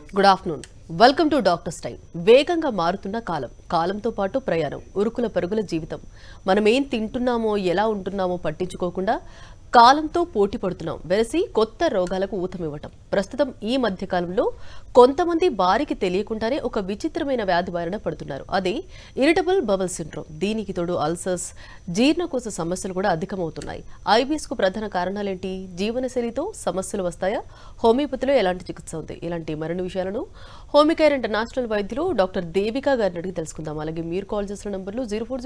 Good afternoon. Welcome to doctors time. వేగంగా మారుతున్న కాలంతో పాటు ప్రయాణం, ఉరుకుల పరుగుల జీవితం. మనం ఏం తింటున్నామో ఎలా ఉంటున్నామో పట్టించుకోకుండా కాలంతో పోటీ పడుతున్నాం. వెరసి కొత్త రోగాలకు ఊతమివ్వటం. ప్రస్తుతం ఈ మధ్య కాలంలో కొంతమంది వారికి తెలియకుండానే ఒక విచిత్రమైన వ్యాధి బారిన పడుతున్నారు. అదే ఇరిటబుల్ బవల్ సిండ్రోమ్. దీనికి తోడు అల్సర్స్, జీర్ణకోశ సమస్యలు కూడా అధికమవుతున్నాయి. ఐబిఎస్ కు ప్రధాన కారణాలేంటి? జీవనశైలితో సమస్యలు వస్తాయా? హోమియోపతిలో ఎలాంటి చికిత్స ఉంది? ఇలాంటి మరిన్ని విషయాలను హోమికేర్ ఇంటర్నేషనల్ వైద్యులు డాక్టర్ దేవికా గారిని అడిగి తెలుసుకుందాం. అలాగే మీరు కాల్ చేసిన నంబర్లు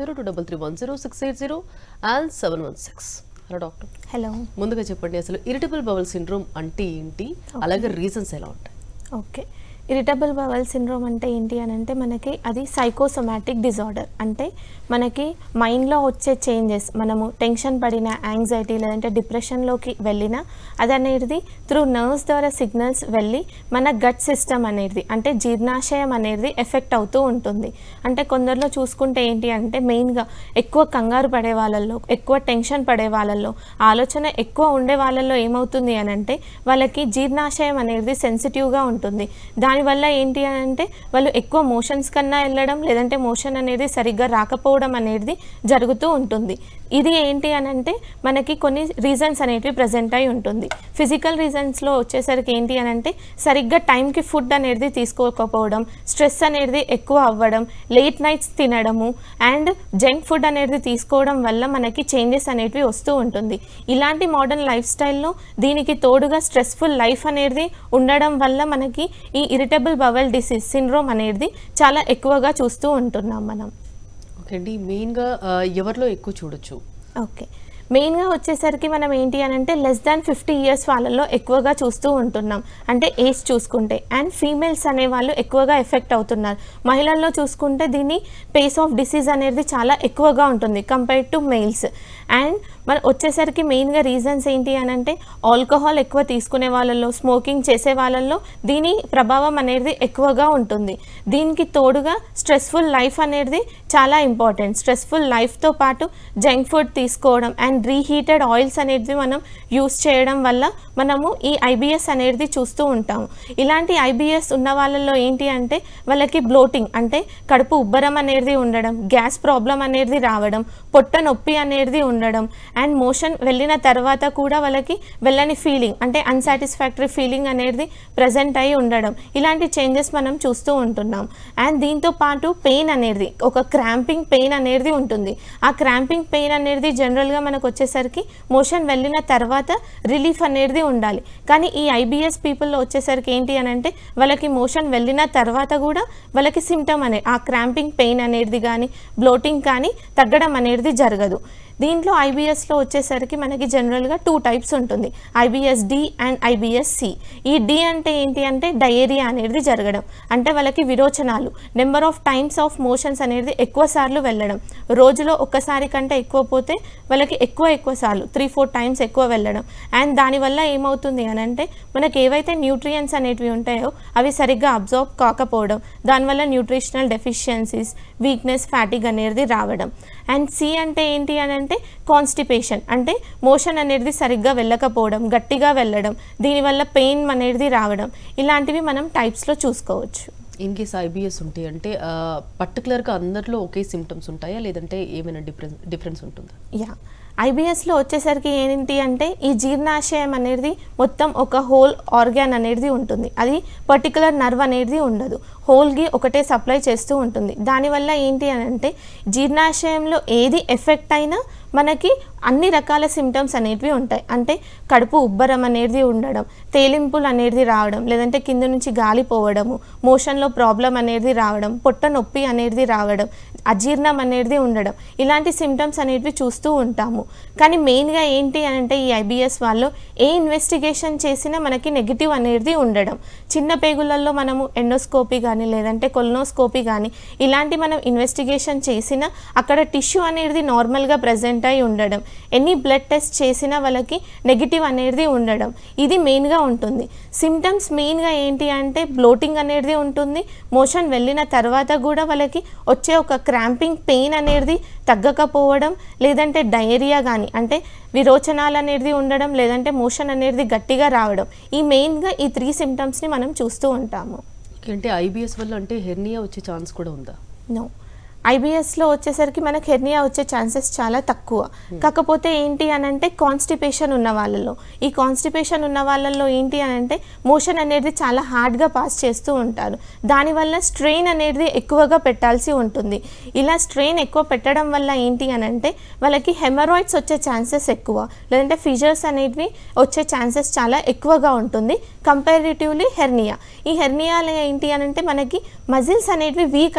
04023310680 అండ్ 716. Hello doctor. హలో. ముందుగా చెప్పండి, అసలు ఇరిటబుల్ బవల్ సిండ్రోమ్ అంటే ఏంటి, అలాగే రీజన్స్ ఎలా ఉంటాయి? ఓకే, ఇరిటబుల్ బవల్ సిండ్రోమ్ అంటే ఏంటి అని అంటే మనకి అది సైకోసోమాటిక్ డిజార్డర్. అంటే మనకి మైండ్లో వచ్చే చేంజెస్, మనము టెన్షన్ పడిన, యాంగ్జైటీ లేదంటే డిప్రెషన్లోకి వెళ్ళినా అది అనేది త్రూ నర్వ్స్ ద్వారా సిగ్నల్స్ వెళ్ళి మన గట్ సిస్టమ్ అనేది అంటే జీర్ణాశయం అనేది ఎఫెక్ట్ అవుతూ ఉంటుంది. అంటే కొందరిలో చూసుకుంటే ఏంటి అంటే మెయిన్గా ఎక్కువ కంగారు పడే వాళ్ళల్లో, ఎక్కువ టెన్షన్ పడే వాళ్ళల్లో, ఆలోచన ఎక్కువ ఉండే వాళ్ళల్లో ఏమవుతుంది అని అంటే వాళ్ళకి జీర్ణాశయం అనేది సెన్సిటివ్గా ఉంటుంది. దానివల్ల ఏంటి అని అంటే వాళ్ళు ఎక్కువ మోషన్స్ కన్నా వెళ్ళడం, లేదంటే మోషన్ అనేది సరిగ్గా రాకపోవడం అనేది జరుగుతూ ఉంటుంది. ఇది ఏంటి అని అంటే మనకి కొన్ని రీజన్స్ అనేవి ప్రజెంట్ అయి ఉంటుంది. ఫిజికల్ రీజన్స్లో వచ్చేసరికి ఏంటి అని అంటే సరిగ్గా టైంకి ఫుడ్ అనేది తీసుకోకపోవడం, స్ట్రెస్ అనేది ఎక్కువ అవ్వడం, లేట్ నైట్స్ తినడము అండ్ జంక్ ఫుడ్ అనేది తీసుకోవడం వల్ల మనకి చేంజెస్ అనేవి వస్తూ ఉంటుంది. ఇలాంటి మోడర్న్ లైఫ్ స్టైల్లో దీనికి తోడుగా స్ట్రెస్ఫుల్ లైఫ్ అనేది ఉండడం వల్ల మనకి ఈ ఇరిటబుల్ బవల్ డిసీజ్ సిండ్రోమ్ అనేది చాలా ఎక్కువగా చూస్తూ ఉంటున్నాం మనం. ఓకే అండి, మెయిన్గా ఎవరిలో ఎక్కువ చూడొచ్చు? ఓకే, మెయిన్గా వచ్చేసరికి మనం ఏంటి అని అంటే లెస్ దాన్ 50 ఇయర్స్ వాళ్ళల్లో ఎక్కువగా చూస్తూ ఉంటున్నాం. అంటే ఏజ్ చూసుకుంటే అండ్ ఫీమేల్స్ అనేవాళ్ళు ఎక్కువగా ఎఫెక్ట్ అవుతున్నారు. మహిళల్లో చూసుకుంటే దీని పేస్ ఆఫ్ డిసీజ్ అనేది చాలా ఎక్కువగా ఉంటుంది కంపేర్డ్ టు మేల్స్. అండ్ మన వచ్చేసరికి మెయిన్గా రీజన్స్ ఏంటి అని అంటే ఆల్కహాల్ ఎక్కువ తీసుకునే వాళ్ళల్లో, స్మోకింగ్ చేసే వాళ్ళల్లో దీని ప్రభావం అనేది ఎక్కువగా ఉంటుంది. దీనికి తోడుగా స్ట్రెస్ఫుల్ లైఫ్ అనేది చాలా ఇంపార్టెంట్. స్ట్రెస్ఫుల్ లైఫ్తో పాటు జంక్ ఫుడ్ తీసుకోవడం అండ్ రీహీటెడ్ ఆయిల్స్ అనేది మనం యూస్ చేయడం వల్ల మనము ఈ ఐబిఎస్ అనేది చూస్తూ ఉంటాము. ఇలాంటి ఐబిఎస్ ఉన్న వాళ్ళల్లో ఏంటి అంటే వాళ్ళకి బ్లోటింగ్ అంటే కడుపు ఉబ్బరం అనేది ఉండడం, గ్యాస్ ప్రాబ్లం అనేది రావడం, పొట్ట నొప్పి అనేది ఉండడం అండ్ మోషన్ వెళ్ళిన తర్వాత కూడా వాళ్ళకి వెళ్ళని ఫీలింగ్ అంటే అన్సాటిస్ఫాక్టరీ ఫీలింగ్ అనేది ప్రజెంట్ అయి ఉండడం, ఇలాంటి చేంజెస్ మనం చూస్తూ ఉంటున్నాం. అండ్ దీంతో పాటు పెయిన్ అనేది, ఒక క్రాంపింగ్ పెయిన్ అనేది ఉంటుంది. ఆ క్రాంపింగ్ పెయిన్ అనేది జనరల్గా మనకు వచ్చేసరికి మోషన్ వెళ్ళిన తర్వాత రిలీఫ్ అనేది ఉండాలి. కానీ ఈ ఐబిఎస్ పీపుల్లో వచ్చేసరికి ఏంటి అని అంటే వాళ్ళకి మోషన్ వెళ్ళిన తర్వాత కూడా వాళ్ళకి సిమ్టమ్ అనేది ఆ క్రాంపింగ్ పెయిన్ అనేది కానీ బ్లోటింగ్ కానీ తగ్గడం అనేది జరగదు. దీంట్లో ఐబిఎస్లో వచ్చేసరికి మనకి జనరల్గా 2 టైప్స్ ఉంటుంది, IBS D and IBS C. ఈ డి అంటే ఏంటి అంటే డయేరియా అనేది జరగడం, అంటే వాళ్ళకి విరోచనాలు, number of times of motions అనేది ఎక్కువ సార్లు వెళ్ళడం, రోజులో ఒక్కసారి కంటే ఎక్కువ పోతే వాళ్ళకి ఎక్కువ సార్లు 3-4 టైమ్స్ ఎక్కువ వెళ్ళడం. అండ్ దానివల్ల ఏమవుతుంది అని అంటే మనకి ఏవైతే న్యూట్రియంట్స్ అనేవి ఉంటాయో అవి సరిగ్గా అబ్జార్బ్ కాకపోవడం, దానివల్ల న్యూట్రిషనల్ డెఫిషియన్సీస్, వీక్నెస్, ఫ్యాటిగ్ అనేది రావడం. అండ్ సి అంటే ఏంటి అని అంటే కాన్స్టిపేషన్, అంటే మోషన్ అనేది సరిగ్గా వెళ్ళకపోవడం, గట్టిగా వెళ్ళడం, దీనివల్ల పెయిన్ అనేది రావడం, ఇలాంటివి మనం టైప్స్లో చూసుకోవచ్చు. ఇన్ కేస్ ఐబిఎస్ ఉంటే అంటే పర్టికులర్గా అందరిలో ఒకే సిమ్టమ్స్ ఉంటాయా, లేదంటే ఏమైనా డిఫరెన్స్ ఉంటుందా? యా, ఐబిఎస్లో వచ్చేసరికి ఏంటి అంటే ఈ జీర్ణాశయం అనేది మొత్తం ఒక హోల్ ఆర్గాన్ అనేది ఉంటుంది. అది పర్టికులర్ నర్వ్ అనేది ఉండదు, హోల్కి ఒకటే సప్లై చేస్తూ ఉంటుంది. దానివల్ల ఏంటి అని అంటే జీర్ణాశయంలో ఏది ఎఫెక్ట్ అయినా మనకి అన్ని రకాల సిమ్టమ్స్ అనేవి ఉంటాయి. అంటే కడుపు ఉబ్బరం అనేది ఉండడం, తేలింపులు అనేది రావడం, లేదంటే కింద నుంచి గాలి పోవడము, మోషన్లో ప్రాబ్లం అనేది రావడం, పొట్ట నొప్పి అనేది రావడం, అజీర్ణం అనేది ఉండడం, ఇలాంటి సిమ్టమ్స్ అనేవి చూస్తూ ఉంటాము. కానీ మెయిన్గా ఏంటి అని అంటే ఈ ఐబిఎస్ వాళ్ళు ఏ ఇన్వెస్టిగేషన్ చేసినా మనకి నెగిటివ్ అనేది ఉండడం. చిన్న పేగులలో మనము ఎండోస్కోపీ కానీ లేదంటే కొలనోస్కోపీ కానీ ఇలాంటి మనం ఇన్వెస్టిగేషన్ చేసినా అక్కడ టిష్యూ అనేది నార్మల్గా ప్రజెంట్ అయి ఉండడం, ఎనీ బ్లడ్ టెస్ట్ చేసినా వాళ్ళకి నెగిటివ్ అనేది ఉండడం, ఇది మెయిన్గా ఉంటుంది. సిమ్టమ్స్ మెయిన్గా ఏంటి అంటే బ్లోటింగ్ అనేది ఉంటుంది, మోషన్ వెళ్ళిన తర్వాత కూడా వాళ్ళకి వచ్చే ఒక క్రాంపింగ్ పెయిన్ అనేది తగ్గకపోవడం, లేదంటే డయేరియా కానీ అంటే విరోచనాలు అనేది ఉండడం, లేదంటే మోషన్ అనేది గట్టిగా రావడం, ఈ మెయిన్గా ఈ 3 సిమ్టమ్స్ని మనం చూస్తూ ఉంటాము. అంటే ఐబిఎస్ వల్ల అంటే హెర్నియా వచ్చే ఛాన్స్ కూడా ఉందా? నో, ఐబిఎస్లో వచ్చేసరికి మనకు హెర్నియా వచ్చే ఛాన్సెస్ చాలా తక్కువ. కాకపోతే ఏంటి అని అంటే కాన్స్టిపేషన్ ఉన్న వాళ్ళలో, ఈ కాన్స్టిపేషన్ ఉన్న వాళ్ళల్లో ఏంటి అని అంటే మోషన్ అనేది చాలా హార్డ్గా పాస్ చేస్తూ ఉంటారు. దానివల్ల స్ట్రెయిన్ అనేది ఎక్కువగా పెట్టాల్సి ఉంటుంది. ఇలా స్ట్రెయిన్ ఎక్కువ పెట్టడం వల్ల ఏంటి అని అంటే వాళ్ళకి హెమరాయిడ్స్ వచ్చే ఛాన్సెస్ ఎక్కువ, లేదంటే ఫిజర్స్ అనేవి వచ్చే ఛాన్సెస్ చాలా ఎక్కువగా ఉంటుంది కంపారిటివ్లీ హెర్నియా. ఈ హెర్నియాలో ఏంటి అని అంటే మనకి మజిల్స్ అనేవి వీక్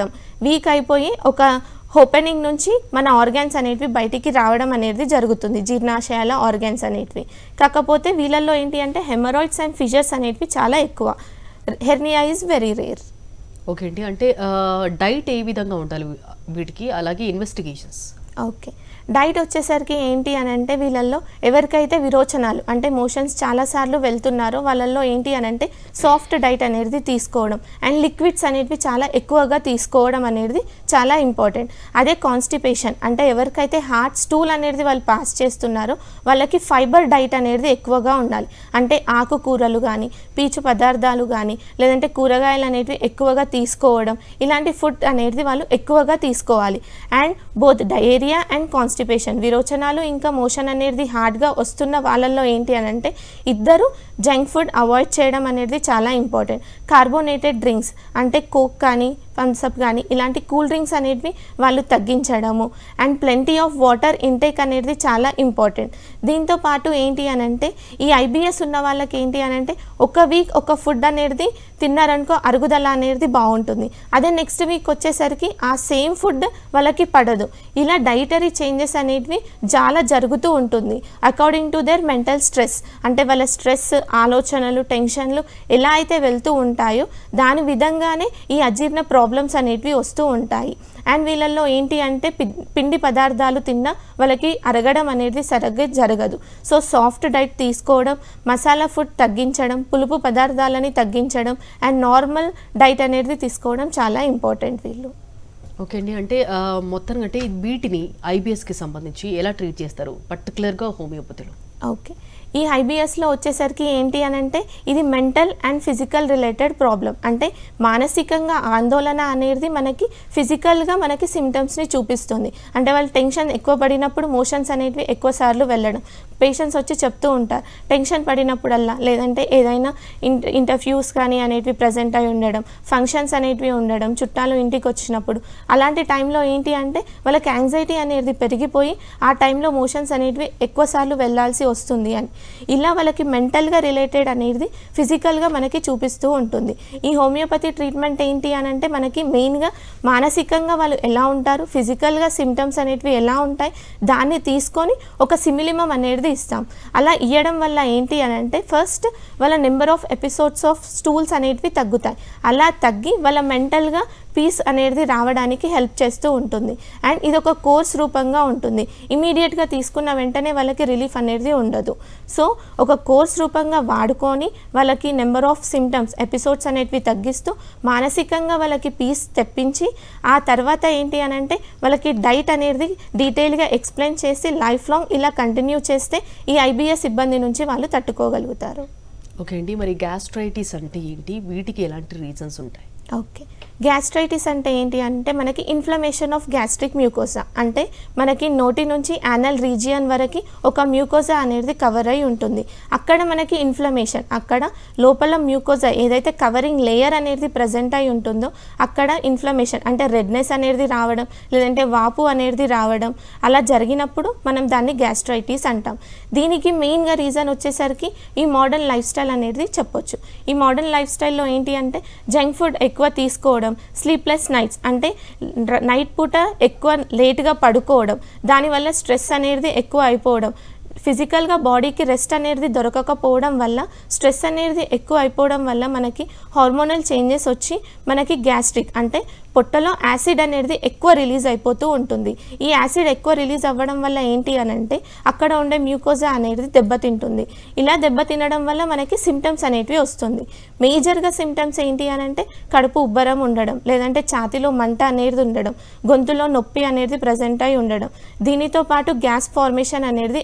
అయిపోయి ఒక ఓపెనింగ్ నుంచి మన ఆర్గాన్స్ అనేటివి బయటికి రావడం అనేది జరుగుతుంది, జీర్ణాశయాల ఆర్గాన్స్ అనేటివి. కాకపోతే వీళ్ళల్లో ఏంటి అంటే హెమరాయిడ్స్ అండ్ ఫిజర్స్ అనేటివి చాలా ఎక్కువ. Hernia is very rare. Okay అండి, అంటే డైట్ ఏ విధంగా ఉండాలి వీటికి, అలాగే ఇన్వెస్టిగేషన్స్? ఓకే, డైట్ వచ్చేసరికి ఏంటి అని అంటే వీళ్ళల్లో ఎవరికైతే విరోచనాలు అంటే మోషన్స్ చాలాసార్లు వెళ్తున్నారో వాళ్ళల్లో ఏంటి అని అంటే సాఫ్ట్ డైట్ అనేది తీసుకోవడం అండ్ లిక్విడ్స్ అనేవి చాలా ఎక్కువగా తీసుకోవడం అనేది చాలా ఇంపార్టెంట్. అదే కాన్స్టిపేషన్ అంటే ఎవరికైతే హార్ట్ స్టూల్ అనేది వాళ్ళు పాస్ చేస్తున్నారో వాళ్ళకి ఫైబర్ డైట్ అనేది ఎక్కువగా ఉండాలి. అంటే ఆకుకూరలు కానీ, పీచు పదార్థాలు కానీ, లేదంటే కూరగాయలు అనేవి ఎక్కువగా తీసుకోవడం, ఇలాంటి ఫుడ్ అనేది వాళ్ళు ఎక్కువగా తీసుకోవాలి. And both diarrhoea and constipation, విరోచనాలు ఇంకా మోషన్ అనేది హార్డ్గా వస్తున్న వాళ్ళల్లో ఏంటి అని అంటే ఇద్దరు జంక్ ఫుడ్ అవాయిడ్ చేయడం అనేది చాలా ఇంపార్టెంట్. కార్బోనేటెడ్ డ్రింక్స్ అంటే కోక్ కానీ, థమ్స్అప్ కానీ ఇలాంటి కూల్ డ్రింక్స్ అనేవి వాళ్ళు తగ్గించడము and plenty of water intake అనేది చాలా ఇంపార్టెంట్. దీంతో పాటు ఏంటి అని అంటే ఈ ఐబిఎస్ ఉన్న వాళ్ళకి ఏంటి అని అంటే ఒక వీక్ ఒక ఫుడ్ అనేది తిన్నారనుకో అరుగుదల అనేది బాగుంటుంది. అదే నెక్స్ట్ వీక్ వచ్చేసరికి ఆ సేమ్ ఫుడ్ వాళ్ళకి పడదు. ఇలా డైటరీ చేంజెస్ అనేవి చాలా జరుగుతూ ఉంటుంది according to their mental stress. అంటే వాళ్ళ స్ట్రెస్, ఆలోచనలు, టెన్షన్లు ఎలా అయితే వెళ్తూ ఉంటాయో దాని విధంగానే ఈ అజీర్ణ ప్రాబ్లమ్స్ అనేటివి వస్తూ ఉంటాయి. అండ్ వీళ్ళల్లో ఏంటి అంటే పిండి పదార్థాలు తిన్నా వాళ్ళకి అరగడం అనేది సరిగ్గా జరగదు. సో సాఫ్ట్ డైట్ తీసుకోవడం, మసాలా ఫుడ్ తగ్గించడం, పులుపు పదార్థాలని తగ్గించడం అండ్ నార్మల్ డైట్ అనేది తీసుకోవడం చాలా ఇంపార్టెంట్ వీళ్ళు. ఓకే అండి, అంటే మొత్తంగా అంటే వీటిని ఐబిఎస్కి సంబంధించి ఎలా ట్రీట్ చేస్తారు పర్టికులర్గా హోమియోపతిలో? ఓకే, ఈ ఐబిఎస్లో వచ్చేసరికి ఏంటి అని అంటే ఇది mental and physical related problem. అంటే మానసికంగా ఆందోళన అనేది మనకి ఫిజికల్గా మనకి సిమ్టమ్స్ని చూపిస్తుంది. అంటే వాళ్ళు టెన్షన్ ఎక్కువ పడినప్పుడు మోషన్స్ అనేటివి ఎక్కువ సార్లు వెళ్ళడం. పేషెంట్స్ వచ్చి చెప్తూ ఉంటారు టెన్షన్ పడినప్పుడల్లా, లేదంటే ఏదైనా ఇంటర్వ్యూస్ కానీ అనేటివి ప్రజెంట్ అయి ఉండడం, ఫంక్షన్స్ అనేటివి ఉండడం, చుట్టాలు ఇంటికి వచ్చినప్పుడు అలాంటి టైంలో ఏంటి అంటే వాళ్ళకి యాంగ్జైటీ అనేది పెరిగిపోయి ఆ టైంలో మోషన్స్ అనేటివి ఎక్కువ సార్లు వెళ్ళాల్సి వస్తుంది అని. ఇలా వాళ్ళకి మెంటల్గా రిలేటెడ్ అనేది ఫిజికల్గా మనకి చూపిస్తూ ఉంటుంది. ఈ హోమియోపతి ట్రీట్మెంట్ ఏంటి అని అంటే మనకి మెయిన్గా మానసికంగా వాళ్ళు ఎలా ఉంటారు, ఫిజికల్గా సిమ్టమ్స్ అనేటివి ఎలా ఉంటాయి దాన్ని తీసుకొని ఒక సిమిలిమం అనేది ఇస్తాం. అలా ఇవ్వడం వల్ల ఏంటి అని అంటే ఫస్ట్ వాళ్ళ number of episodes of stools అనేటివి తగ్గుతాయి. అలా తగ్గి వాళ్ళ మెంటల్గా పీస్ అనేది రావడానికి హెల్ప్ చేస్తూ ఉంటుంది. అండ్ ఇది ఒక కోర్స్ రూపంగా ఉంటుంది. ఇమీడియట్గా తీసుకున్న వెంటనే వాళ్ళకి రిలీఫ్ అనేది ఉండదు. సో ఒక కోర్స్ రూపంగా వాడుకొని వాళ్ళకి నెంబర్ ఆఫ్ సిమ్టమ్స్, ఎపిసోడ్స్ అనేటివి తగ్గిస్తూ మానసికంగా వాళ్ళకి పీస్ తెప్పించి ఆ తర్వాత ఏంటి అని అంటే వాళ్ళకి డైట్ అనేది డీటెయిల్గా ఎక్స్ప్లెయిన్ చేసి లైఫ్ లాంగ్ ఇలా కంటిన్యూ చేస్తే ఈ ఐబిఎస్ ఇబ్బంది నుంచి వాళ్ళు తట్టుకోగలుగుతారు. ఓకే అండి, మరి గ్యాస్ట్రైటిస్ అంటే ఏంటి, వీటికి ఎలాంటి రీజన్స్ ఉంటాయి? ఓకే, గ్యాస్ట్రైటిస్ అంటే ఏంటి అంటే మనకి ఇన్ఫ్లమేషన్ ఆఫ్ గ్యాస్ట్రిక్ మ్యూకోసా. అంటే మనకి నోటి నుంచి యానల్ రీజియన్ వరకు ఒక మ్యూకోసా అనేది కవర్ అయి ఉంటుంది. అక్కడ మనకి ఇన్ఫ్లమేషన్, అక్కడ లోపల మ్యూకోసా ఏదైతే కవరింగ్ లేయర్ అనేది ప్రజెంట్ అయి ఉంటుందో అక్కడ ఇన్ఫ్లమేషన్ అంటే రెడ్నెస్ అనేది రావడం, లేదంటే వాపు అనేది రావడం, అలా జరిగినప్పుడు మనం దాన్ని గ్యాస్ట్రైటిస్ అంటాం. దీనికి మెయిన్గా రీజన్ వచ్చేసరికి ఈ మోడర్న్ లైఫ్ స్టైల్ అనేది చెప్పొచ్చు. ఈ మోడర్న్ లైఫ్ స్టైల్లో ఏంటి అంటే జంక్ ఫుడ్ ఎక్కువ తీసుకోవడం, స్లీప్లెస్ నైట్స్ అంటే నైట్ పూట ఎక్కువ లేట్గా పడుకోవడం, దానివల్ల స్ట్రెస్ అనేది ఎక్కువ అయిపోవడం, ఫిజికల్గా బాడీకి రెస్ట్ అనేది దొరకకపోవడం వల్ల స్ట్రెస్ అనేది ఎక్కువ అయిపోవడం వల్ల మనకి హార్మోనల్ చేంజెస్ వచ్చి మనకి గ్యాస్ట్రిక్ అంటే పొట్టలో యాసిడ్ అనేది ఎక్కువ రిలీజ్ అయిపోతూ ఉంటుంది. ఈ యాసిడ్ ఎక్కువ రిలీజ్ అవ్వడం వల్ల ఏంటి అని అంటే అక్కడ ఉండే మ్యూకోజా అనేది దెబ్బతింటుంది. ఇలా దెబ్బతినడం వల్ల మనకి సిమ్టమ్స్ అనేటివి వస్తుంది. మేజర్గా సిమ్టమ్స్ ఏంటి అని అంటే కడుపు ఉబ్బరం ఉండడం, లేదంటే ఛాతీలో మంట అనేది ఉండడం, గొంతులో నొప్పి అనేది ప్రజెంట్ అయి ఉండడం, దీనితో పాటు గ్యాస్ ఫార్మేషన్ అనేది ఎక్కువగా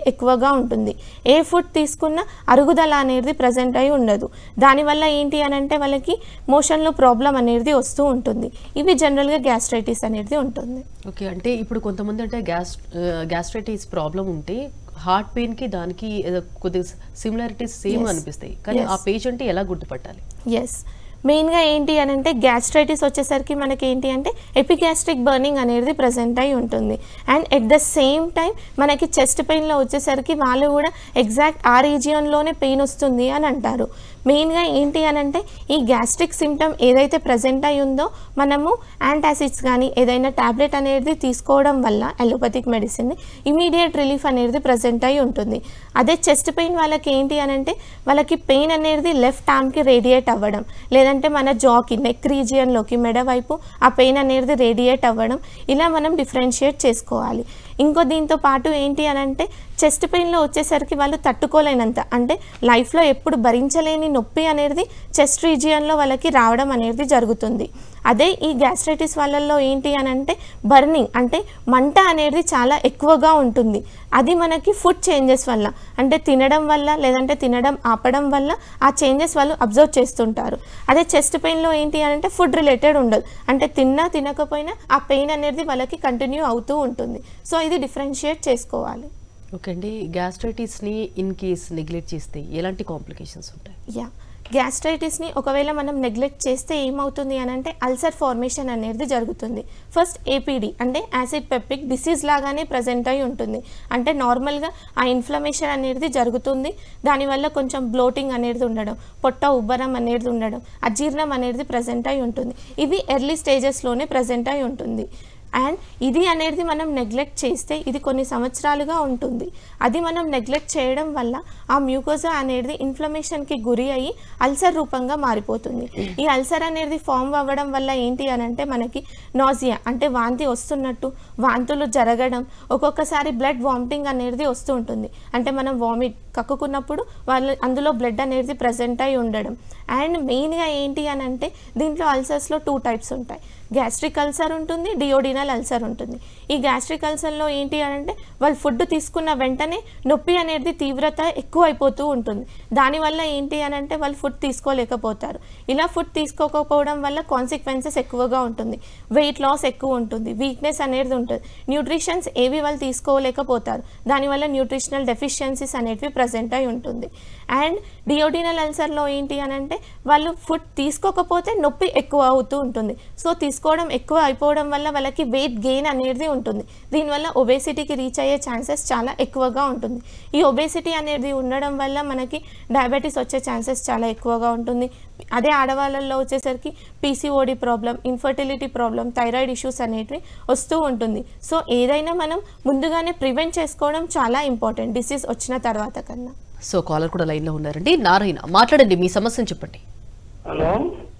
ఎక్కువగా ఉంటుంది. ఏ ఫుడ్ తీసుకున్నా అరుగుదల అనేది ప్రజెంట్ అయి ఉండదు. దానివల్ల ఏంటి అని అంటే వాళ్ళకి మోషన్లో ప్రాబ్లం అనేది వస్తూ ఉంటుంది. ఇవి జనరల్గా గ్యాస్ట్రైటిస్ అనేది ఉంటుంది. ఓకే, అంటే ఇప్పుడు కొంతమంది అంటే గ్యాస్ట్రైటిస్ ప్రాబ్లం ఉంటే హార్ట్ పెయిన్ కి దానికి కొద్దిగా సిమిలారిటీస్ సేమ్ అనిపిస్తాయి, కానీ ఆ పేషెంట్ ఎలా గుర్తుపట్టాలి? ఎస్, మెయిన్గా ఏంటి అని అంటే గ్యాస్ట్రైటిస్ వచ్చేసరికి మనకి ఏంటి అంటే ఎపిగ్యాస్ట్రిక్ బర్నింగ్ అనేది ప్రజెంట్ అయి ఉంటుంది. And at the same time మనకి చెస్ట్ పెయిన్లో వచ్చేసరికి వాళ్ళు కూడా ఎగ్జాక్ట్ ఆ రీజియన్లోనే పెయిన్ వస్తుంది అని అంటారు. మెయిన్గా ఏంటి అని అంటే ఈ గ్యాస్ట్రిక్ సిమ్టమ్ ఏదైతే ప్రజెంట్ అయి ఉందో మనము యాంటాసిడ్స్ కానీ ఏదైనా ట్యాబ్లెట్ అనేది తీసుకోవడం వల్ల అలోపతిక్ మెడిసిన్ ఇమీడియట్ రిలీఫ్ అనేది ప్రజెంట్ అయి ఉంటుంది. అదే చెస్ట్ పెయిన్ వాళ్ళకి ఏంటి అని అంటే వాళ్ళకి పెయిన్ అనేది లెఫ్ట్ ఆర్మ్కి రేడియేట్ అవ్వడం, లేదంటే మన జాకి నెక్ రీజియన్లోకి మెడ వైపు ఆ పెయిన్ అనేది రేడియేట్ అవ్వడం, ఇలా మనం డిఫరెన్షియేట్ చేసుకోవాలి. ఇంకో దీంతో పాటు ఏంటి అని అంటే చెస్ట్ పెయిన్లో వచ్చేసరికి వాళ్ళు తట్టుకోలేనంత అంటే లైఫ్లో ఎప్పుడు భరించలేని నొప్పి అనేది చెస్ట్ రీజియన్లో వాళ్ళకి రావడం అనేది జరుగుతుంది. అదే ఈ గ్యాస్ట్రైటిస్ వాళ్ళల్లో ఏంటి అని అంటే బర్నింగ్ అంటే మంట అనేది చాలా ఎక్కువగా ఉంటుంది. అది మనకి ఫుడ్ చేంజెస్ వల్ల అంటే తినడం వల్ల లేదంటే తినడం ఆపడం వల్ల ఆ చేంజెస్ వాళ్ళు అబ్జర్వ్ చేస్తుంటారు. అదే చెస్ట్ పెయిన్లో ఏంటి అని అంటే ఫుడ్ రిలేటెడ్ ఉండదు, అంటే తిన్నా తినకపోయినా ఆ పెయిన్ అనేది వాళ్ళకి కంటిన్యూ అవుతూ ఉంటుంది. సో ఇది డిఫరెన్షియేట్ చేసుకోవాలి. ఓకే అండి, గ్యాస్ట్రైటిస్ని ఇన్ కేస్ నెగ్లెక్ట్ చేస్తే ఎలాంటి కాంప్లికేషన్స్ ఉంటాయి? గ్యాస్ట్రైటిస్ని ఒకవేళ మనం నెగ్లెక్ట్ చేస్తే ఏమవుతుంది అని అంటే అల్సర్ ఫార్మేషన్ అనేది జరుగుతుంది. ఫస్ట్ ఏపీడీ అంటే యాసిడ్ పెప్టిక్ డిసీజ్ లాగానే ప్రజెంట్ అయి ఉంటుంది. అంటే నార్మల్గా ఆ ఇన్ఫ్లమేషన్ అనేది జరుగుతుంది, దానివల్ల కొంచెం బ్లోటింగ్ అనేది ఉండడం, పొట్ట ఉబ్బరం అనేది ఉండడం, అజీర్ణం అనేది ప్రజెంట్ అయి ఉంటుంది. ఇవి ఎర్లీ స్టేజెస్లోనే ప్రజెంట్ అయి ఉంటుంది. అండ్ ఇది అనేది మనం నెగ్లెక్ట్ చేస్తే ఇది కొన్ని సంవత్సరాలుగా ఉంటుంది. అది మనం నెగ్లెక్ట్ చేయడం వల్ల ఆ మ్యూకోజా అనేది ఇన్ఫ్లమేషన్కి గురి అయ్యి అల్సర్ రూపంగా మారిపోతుంది. ఈ అల్సర్ అనేది ఫామ్ అవ్వడం వల్ల ఏంటి అని అంటే మనకి నాజియా అంటే వాంతి వస్తున్నట్టు, వాంతులు జరగడం, ఒక్కొక్కసారి బ్లడ్ వామిటింగ్ అనేది వస్తూ ఉంటుంది. అంటే మనం వామిట్ కక్కుకున్నప్పుడు వాళ్ళు అందులో బ్లడ్ అనేది ప్రజెంట్ అయి ఉండడం. అండ్ మెయిన్గా ఏంటి అని అంటే దీంట్లో అల్సర్స్లో 2 టైప్స్ ఉంటాయి. గ్యాస్ట్రిక్ అల్సర్ ఉంటుంది, డియోడినల్ అల్సర్ ఉంటుంది. ఈ గ్యాస్ట్రిక్ అల్సర్లో ఏంటి అని అంటే వాళ్ళు ఫుడ్ తీసుకున్న వెంటనే నొప్పి అనేది తీవ్రత ఎక్కువ అయిపోతూ ఉంటుంది. దానివల్ల ఏంటి అని అంటే వాళ్ళు ఫుడ్ తీసుకోలేకపోతారు. ఇలా ఫుడ్ తీసుకోకపోవడం వల్ల కాన్సిక్వెన్సెస్ ఎక్కువగా ఉంటుంది. వెయిట్ లాస్ ఎక్కువ ఉంటుంది, వీక్నెస్ అనేది ఉంటుంది, న్యూట్రిషన్స్ ఏవి వాళ్ళు తీసుకోలేకపోతారు. దానివల్ల న్యూట్రిషనల్ డెఫిషియన్సీస్ అనేవి ప్రజెంట్ అయి ఉంటుంది. అండ్ డియోడినల్ అల్సర్లో ఏంటి అని అంటే వాళ్ళు ఫుడ్ తీసుకోకపోతే నొప్పి ఎక్కువ అవుతూ ఉంటుంది. సో తీసుకోవడం ఎక్కువ అయిపోవడం వల్ల వాళ్ళకి వెయిట్ గెయిన్ అనేది ఉంటుంది. దీనివల్ల ఒబేసిటీకి రీచ్ అయ్యే ఛాన్సెస్ చాలా ఎక్కువగా ఉంటుంది. ఈ ఒబేసిటీ అనేది ఉండడం వల్ల మనకి డయాబెటీస్ వచ్చే ఛాన్సెస్ చాలా ఎక్కువగా ఉంటుంది. అదే ఆడవాళ్ళల్లో వచ్చేసరికి PCOD problem, infertility problem, thyroid issues అనేటివి వస్తూ ఉంటుంది. సో ఏదైనా మనం ముందుగానే ప్రివెంట్ చేసుకోవడం చాలా ఇంపార్టెంట్ డిసీజ్ వచ్చిన తర్వాత కన్నా. సో కాలర్ కూడా లైన్లో ఉన్నారండి. నారాయణ, మాట్లాడండి, మీ సమస్యను చెప్పండి. హలో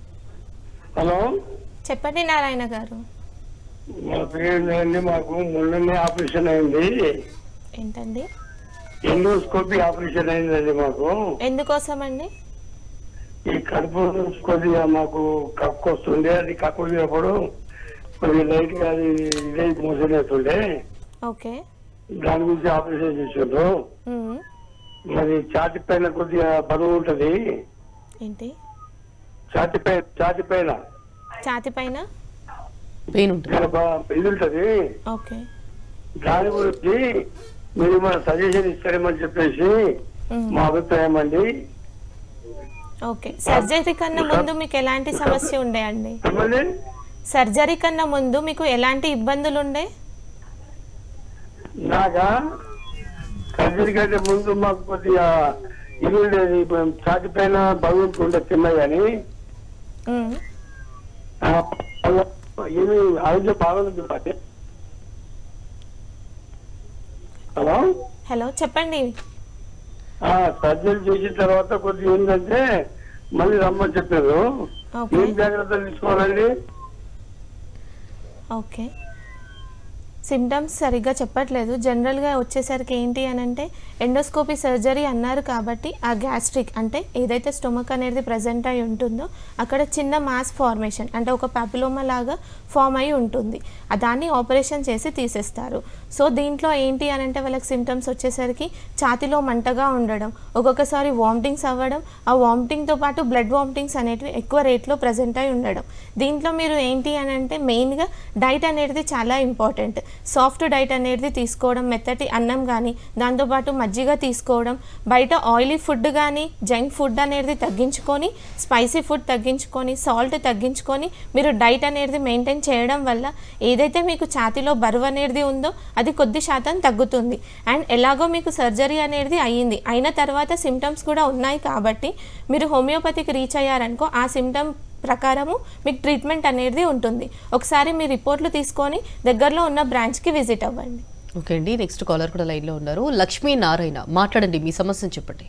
హలో చెప్పండి నారాయణ గారు. మా పేరు మాకు మొన్ననే ఆపరేషన్ అయింది. ఏంటండి? ఎండోస్కోపీ ఆపరేషన్ అయిందండి మాకు. ఎందుకోసం అండి? ఈ కడుపు కొద్దిగా మాకు కక్కు వస్తుండే, అది కక్కు వచ్చినప్పుడు కొద్దిగా లైట్ గా అది ఇదే మోషన్ అవుతుండే. ఓకే, దాని గురించి ఆపరేషన్ చేసిండ్రు. మరి ఛాతి పైన కొద్దిగా బరువు ఉంటది. ఏంటి? ఛాతి పైన పెయిన్ ఉంటుంది, ఇది ఉంటది. ఓకే, దాని గురించి మీరు మన సజెషన్ ఇస్తారేమని చెప్పేసి మా అభిప్రాయం అండి. ఓకే, సర్జరీ కన్నా ముందు మీకు ఎలాంటి సమస్య ఉండే అండి? సర్జరీ కన్నా ముందు మీకు ఎలాంటి ఇబ్బందులు ఉండే? నాగా సర్జరీ కంటే ముందు మాకు కొద్దిగా ఇది ఉండేది, ఛాతి పైన బరువు ఉండే తిన్నా కానీ ఏమి ఆరోగ్యం బాగుంది. హలో హలో, చెప్పండి. సర్జరీ చేసిన తర్వాత కొద్దిగా ఏంటంటే మళ్ళీ రమ్మని చెప్పారు. ఏం జాగ్రత్తలు తీసుకోవాలండి? ఓకే, సిమ్టమ్స్ సరిగ్గా చెప్పట్లేదు. జనరల్గా వచ్చేసరికి ఏంటి అని అంటే ఎండోస్కోపీ సర్జరీ అన్నారు కాబట్టి ఆ గ్యాస్ట్రిక్ అంటే ఏదైతే స్టొమక్ అనేది ప్రజెంట్ అయి ఉంటుందో అక్కడ చిన్న మాస్ ఫార్మేషన్ అంటే ఒక పాపిలోమా లాగా ఫామ్ అయి ఉంటుంది. దాన్ని ఆపరేషన్ చేసి తీసేస్తారు. సో దీంట్లో ఏంటి అని అంటే వాళ్ళకి సిమ్టమ్స్ వచ్చేసరికి ఛాతిలో మంటగా ఉండడం, ఒక్కొక్కసారి వామిటింగ్స్ అవ్వడం, ఆ వామిటింగ్తో పాటు బ్లడ్ వామిటింగ్స్ అనేటివి ఎక్కువ రేట్లో ప్రజెంట్ అయి ఉండడం. దీంట్లో మీరు ఏంటి అని అంటే మెయిన్గా డైట్ అనేది చాలా ఇంపార్టెంట్. సాఫ్ట్ డైట్ అనేది తీసుకోవడం, మెత్తటి అన్నం కానీ దాంతోపాటు మజ్జిగ తీసుకోవడం, బయట ఆయిలీ ఫుడ్ కానీ జంక్ ఫుడ్ అనేది తగ్గించుకొని, స్పైసీ ఫుడ్ తగ్గించుకొని, సాల్ట్ తగ్గించుకొని మీరు డైట్ అనేది మెయింటైన్ చేయడం వల్ల ఏదైతే మీకు ఛాతీలో బరువు అనేది ఉందో అది కొద్ది శాతం తగ్గుతుంది. అండ్ ఎలాగో మీకు సర్జరీ అనేది అయ్యింది, అయిన తర్వాత సిమ్టమ్స్ కూడా ఉన్నాయి కాబట్టి మీరు హోమియోపతికి రీచ్ అయ్యారనుకో ఆ సిమ్టమ్ ప్రకారము మీకు ట్రీట్మెంట్ అనేది ఉంటుంది. ఒకసారి మీ రిపోర్ట్లు తీసుకొని దగ్గరలో ఉన్న బ్రాంచ్కి విజిట్ అవ్వండి. ఓకే అండి, నెక్స్ట్ కాలర్ కూడా లైన్లో ఉన్నారు. లక్ష్మీ నారాయణ, మాట్లాడండి, మీ సమస్యను చెప్పండి.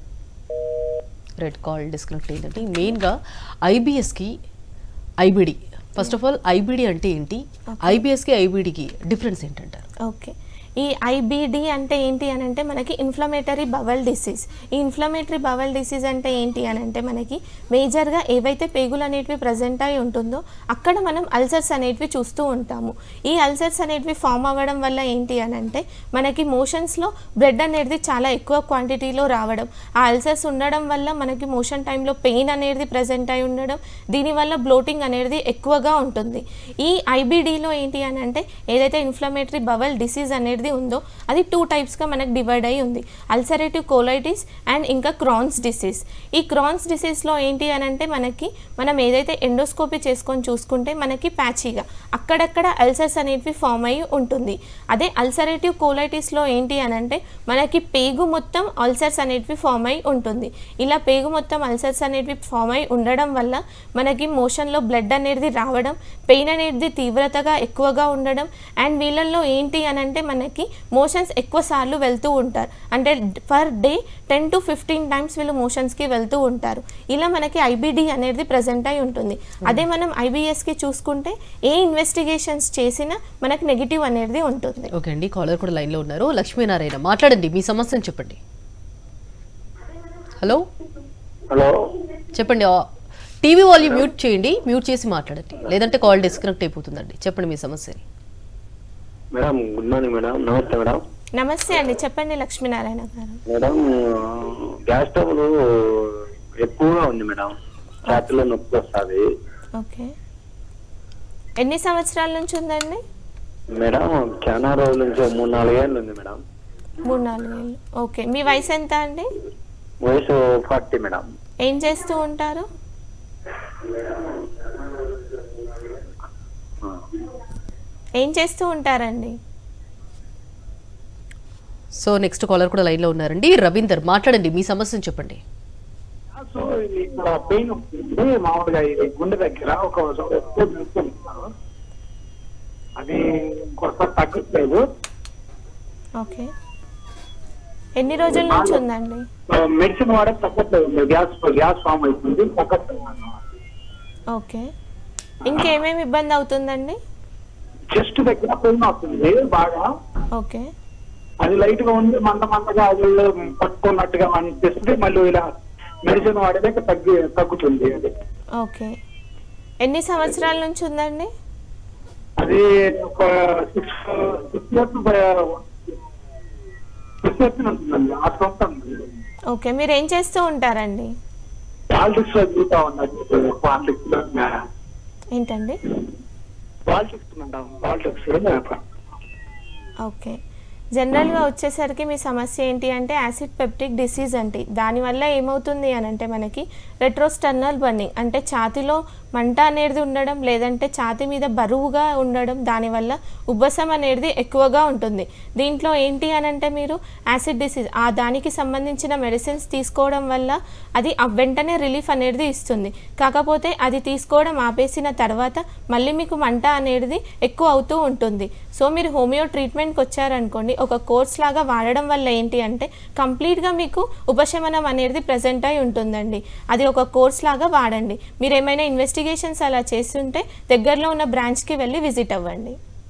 రెడ్ కాల్ డిస్కనెక్ట్ అయిందండి. మెయిన్గా ఐబిఎస్కి IBD, first of all IBD అంటే ఏంటి, ఐబిఎస్కి ఐబిడికి డిఫరెన్స్ ఏంటంటారు? ఓకే, ఈ ఐబిడి అంటే ఏంటి అని అంటే మనకి ఇన్ఫ్లమేటరీ బవల్ డిసీజ్. ఈ ఇన్ఫ్లమేటరీ బవల్ డిసీజ్ అంటే ఏంటి అని అంటే మనకి మేజర్గా ఏవైతే పేగులు అనేటివి ప్రజెంట్ అయి ఉంటుందో అక్కడ మనం అల్సర్స్ అనేటివి చూస్తూ ఉంటాము. ఈ అల్సర్స్ అనేటివి ఫామ్ అవ్వడం వల్ల ఏంటి అని అంటే మనకి మోషన్స్లో బ్లడ్ అనేది చాలా ఎక్కువ క్వాంటిటీలో రావడం, ఆ అల్సర్స్ ఉండడం వల్ల మనకి మోషన్ టైంలో పెయిన్ అనేది ప్రజెంట్ అయి ఉండడం, దీనివల్ల బ్లోటింగ్ అనేది ఎక్కువగా ఉంటుంది. ఈ ఐబిడిలో ఏంటి అని అంటే ఏదైతే ఇన్ఫ్లమేటరీ బవల్ డిసీజ్ అనేది ఉందో అది 2 టైప్స్గా మనకు డివైడ్ అయి ఉంది, అల్సరేటివ్ కోలైటిస్ అండ్ ఇంకా క్రాన్స్ డిసీజ్. ఈ క్రాన్స్ డిసీజ్లో ఏంటి అని అంటే మనం ఏదైతే ఎండోస్కోపీ చేసుకొని చూసుకుంటే మనకి ప్యాచీగా అక్కడక్కడ అల్సర్స్ అనేటివి ఫామ్ అయ్యి ఉంటుంది. అదే అల్సరేటివ్ కోలైటిస్లో ఏంటి అని అంటే మనకి పేగు మొత్తం అల్సర్స్ అనేటివి ఫామ్ అయి ఉంటుంది. ఇలా పేగు మొత్తం అల్సర్స్ అనేటివి ఫామ్ అయి ఉండడం వల్ల మనకి మోషన్లో బ్లడ్ అనేది రావడం, పెయిన్ అనేది తీవ్రతగా ఎక్కువగా ఉండడం, అండ్ వీళ్ళల్లో ఏంటి అని అంటే మనకి మోషన్స్ ఎక్కువ సార్లు వెళ్తూ ఉంటారు. అంటే పర్ డే 10 to 15 టైమ్స్ వీళ్ళు మోషన్స్కి వెళ్తూ ఉంటారు. ఇలా మనకి ఐబిడి అనేది ప్రజెంట్ అయి ఉంటుంది. అదే మనం ఐబిఎస్కి చూసుకుంటే ఏ ఇన్వెస్టిగేషన్స్ చేసినా మనకి నెగిటివ్ అనేది ఉంటుంది. ఓకే అండి, కాలర్ కూడా లైన్లో ఉన్నారు. లక్ష్మీనారాయణ, మాట్లాడండి, మీ సమస్యను చెప్పండి. హలో హలో, చెప్పండి. టీవీ వాల్యూమ్ మ్యూట్ చేయండి, మ్యూట్ చేసి మాట్లాడండి, లేదంటే కాల్ డిస్కనెక్ట్ అయిపోతుందండి. చెప్పండి మీ సమస్యని. Madam good morning madam. Namaste madam. Namaste అండి, చెప్పండి లక్ష్మీనారాయణ గారు. మేడం గ్యాస్ ట్రబుల్ ఎక్కువగా ఉంది మేడం, ఛాతీలో నొప్పి వస్తుంది. ఓకే, ఎన్ని సంవత్సరాల నుంచి ఉందండి? మేడం చాలా రోజుల నుంచి 3-4 ఏళ్ళు ఉంది మేడం. 3-4 ఏళ్ళు. ఓకే, మీ వయసు ఎంత అండి? వయసు 40 మేడం. ఏం చేస్తూ ఉంటారు? ఏం చేస్తూ ఉంటారండి? సో నెక్స్ట్ కాలర్ కూడా లైన్లో ఉన్నారండి. రవీందర్, మాట్లాడండి, మీ సమస్యను చెప్పండి. సో ఇక్కడ పెయిన్ వస్తుంది మామూలుగా, ఇది గుండె దగ్గర ఒక అది కొత్త తగ్గట్లేదు. ఓకే, ఎన్ని రోజుల నుంచి ఉందండి? మెడిసిన్ వాడే తగ్గట్లేదు, గ్యాస్ ఫామ్ అవుతుంది, తగ్గట్లేదు. ఓకే, ఇంకేమేమి ఇబ్బంది అవుతుందండి? చెస్ట్ దగ్గర పెయిన్ వస్తుంది బాగా. ఓకే, అది లైట్ గా ఉంది, మంటగా అది పట్టుకున్నట్టుగా అనిపిస్తుంది. మళ్ళీ ఇలా మెడిసిన్ వాడేదాకా తగ్గుతుంది అది. ఓకే, ఎన్ని సంవత్సరాల నుంచి ఉందండి? అది ఒక 6 years ఉంటుందండి. ఆ సంవత్సరం ఓకే, మీరు ఏం చేస్తూ ఉంటారండి? పాలిటిక్స్ లో చూస్తా ఉన్నది. పాలిటిక్స్ లో ఏంటండి? పాలిటిక్స్. ఓకే, జనరల్గా వచ్చేసరికి మీ సమస్య ఏంటి అంటే యాసిడ్ పెప్టిక్ డిసీజ్ అంటే దానివల్ల ఏమవుతుంది అని అంటే మనకి రెట్రోస్టర్నల్ బర్నింగ్ అంటే ఛాతీలో మంట అనేది ఉండడం, లేదంటే ఛాతీ మీద బరువుగా ఉండడం, దానివల్ల ఉబ్బసం అనేది ఎక్కువగా ఉంటుంది. దీంట్లో ఏంటి అని అంటే మీరు యాసిడ్ డిసీజ్ దానికి సంబంధించిన మెడిసిన్స్ తీసుకోవడం వల్ల అది వెంటనే రిలీఫ్ అనేది ఇస్తుంది. కాకపోతే అది తీసుకోవడం ఆపేసిన తర్వాత మళ్ళీ మీకు మంట అనేది ఎక్కువ అవుతూ ఉంటుంది. సో మీరు హోమియో ట్రీట్మెంట్కి వచ్చారనుకోండి, ఒక కోర్స్ లాగా వాడడం వల్ల ఏంటి అంటే కంప్లీట్గా మీకు ఉపశమనం అనేది ప్రజెంట్ అయి ఉంటుందండి. అది ఒక కోర్స్ లాగా వాడండి. మీరు ఏమైనా ఇన్వెస్టిగేషన్స్ అలా చేస్తుంటే దగ్గరలో ఉన్న బ్రాంచ్కి వెళ్ళి విజిట్ అవ్వండి.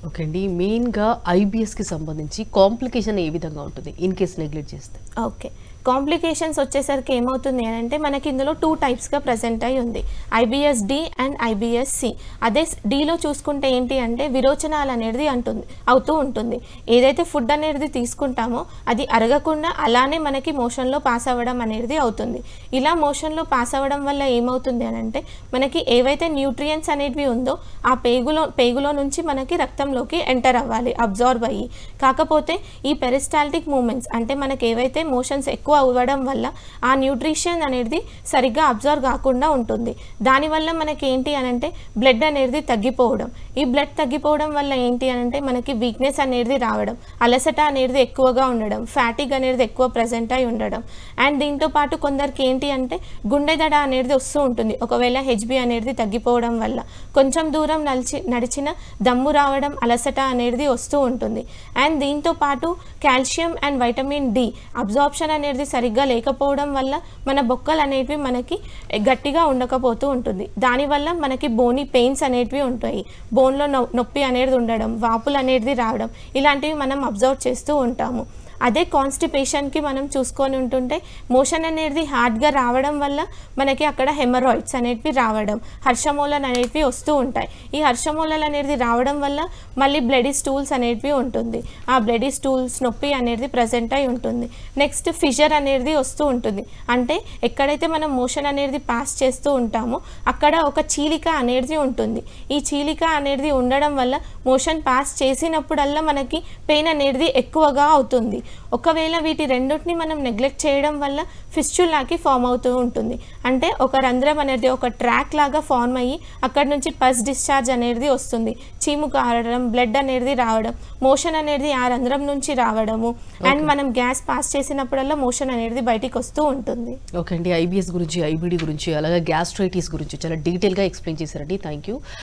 ఓకే అండి, మెయిన్గా ఐబిఎస్కి సంబంధించి కాంప్లికేషన్ ఏ విధంగా ఉంటుంది ఇన్ కేస్ నెగ్లెక్ట్ చేస్తే? ఓకే, కాంప్లికేషన్స్ వచ్చేసరికి ఏమవుతుంది అని అంటే మనకి ఇందులో 2 టైప్స్గా ప్రజెంట్ అయి ఉంది, IBS D and IBS C. అదే డిలో చూసుకుంటే ఏంటి అంటే విరోచనాలు అనేది అవుతూ ఉంటుంది. ఏదైతే ఫుడ్ అనేది తీసుకుంటామో అది అరగకుండా అలానే మనకి మోషన్లో పాస్ అవ్వడం అనేది అవుతుంది. ఇలా మోషన్లో పాస్ అవ్వడం వల్ల ఏమవుతుంది అని అంటే మనకి ఏవైతే న్యూట్రియంట్స్ అనేవి ఉందో ఆ పేగులో నుంచి మనకి రక్తంలోకి ఎంటర్ అవ్వాలి, అబ్జార్బ్ అయ్యి. కాకపోతే ఈ పెరిస్టాల్టిక్ మూమెంట్స్ అంటే మనకి ఏవైతే మోషన్స్ ఎక్కువ అవ్వడం వల్ల ఆ న్యూట్రిషన్ అనేది సరిగ్గా అబ్జర్వ్ కాకుండా ఉంటుంది. దానివల్ల మనకి ఏంటి అనంటే బ్లడ్ అనేది తగ్గిపోవడం. ఈ బ్లడ్ తగ్గిపోవడం వల్ల ఏంటి అనంటే మనకి వీక్నెస్ అనేది రావడం, అలసట అనేది ఎక్కువగా ఉండడం, ఫ్యాటిక్ అనేది ఎక్కువ ప్రజెంట్ అయి ఉండడం. అండ్ దీంతో పాటు కొందరికి ఏంటి అంటే గుండె దడ అనేది వస్తూ ఉంటుంది. ఒకవేళ హెచ్బి అనేది తగ్గిపోవడం వల్ల కొంచెం దూరం నడిచిన దమ్ము రావడం, అలసట అనేది వస్తూ ఉంటుంది. అండ్ దీంతో పాటు calcium and vitamin D absorption అనేది సరిగ్గా లేకపోవడం వల్ల మన బొక్కలు అనేటివి మనకి గట్టిగా ఉండకపోతూ ఉంటుంది. దానివల్ల మనకి బోనీ పెయిన్స్ అనేటివి ఉంటాయి, బోన్లో నొప్పి అనేది ఉండడం, వాపులు అనేది రావడం, ఇలాంటివి మనం అబ్జర్వ్ చేస్తూ ఉంటాము. అదే కాన్స్టిపేషన్కి మనం చూసుకొని ఉంటుంటే మోషన్ అనేది హార్డ్గా రావడం వల్ల మనకి అక్కడ హెమరాయిడ్స్ అనేటివి రావడం, హర్షమూలలు అనేటివి వస్తూ ఉంటాయి. ఈ హర్షమూలలు అనేది రావడం వల్ల మళ్ళీ బ్లడీ స్టూల్స్ అనేటివి ఉంటుంది. ఆ బ్లడీ స్టూల్స్ నొప్పి అనేది ప్రజెంట్ అయి ఉంటుంది. నెక్స్ట్ ఫిషర్ అనేది వస్తూ ఉంటుంది. అంటే ఎక్కడైతే మనం మోషన్ అనేది పాస్ చేస్తూ ఉంటామో అక్కడ ఒక చీలిక అనేది ఉంటుంది. ఈ చీలిక అనేది ఉండడం వల్ల మోషన్ పాస్ చేసినప్పుడల్లా మనకి పెయిన్ అనేది ఎక్కువగా అవుతుంది. ఒకవేళ వీటి రెండింటిని మనం నెగ్లెక్ట్ చేయడం వల్ల ఫిస్చులాకి ఫామ్ అవుతూ ఉంటుంది. అంటే ఒక రంధ్రం అనేది ఒక ట్రాక్ లాగా ఫార్మ్ అయ్యి అక్కడ నుంచి పస్ డిశ్చార్జ్ అనేది వస్తుంది, చీము కారడం, బ్లడ్ అనేది రావడం, మోషన్ అనేది ఆ రంధ్రం నుంచి రావడము. అండ్ మనం గ్యాస్ పాస్ చేసినప్పుడల్లా మోషన్ అనేది బయటికి వస్తూ ఉంటుంది. ఓకే అండి, ఐబిఎస్ గురించి, ఐబిడి గురించి, అలాగే గ్యాస్ట్రైటిస్ గురించి చాలా డీటెయిల్గా ఎక్స్ప్లెయిన్ చేశారండి. Thank you.